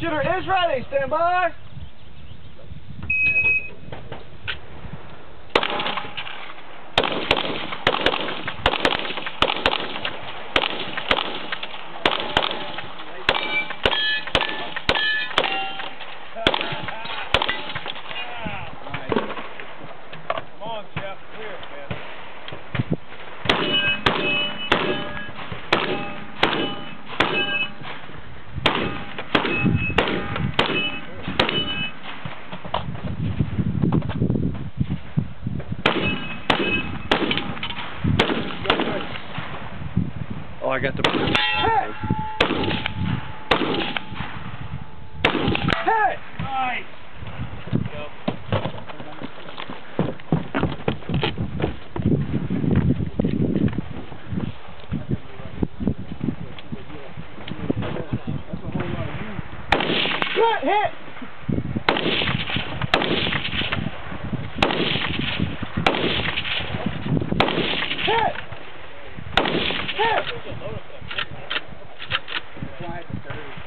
Sharpshooter is ready. Stand by. Come on, Jeff. Clear it, man. Oh, I got the... Hey! Hey! Nice. Go. Good hit! Hit! Hit!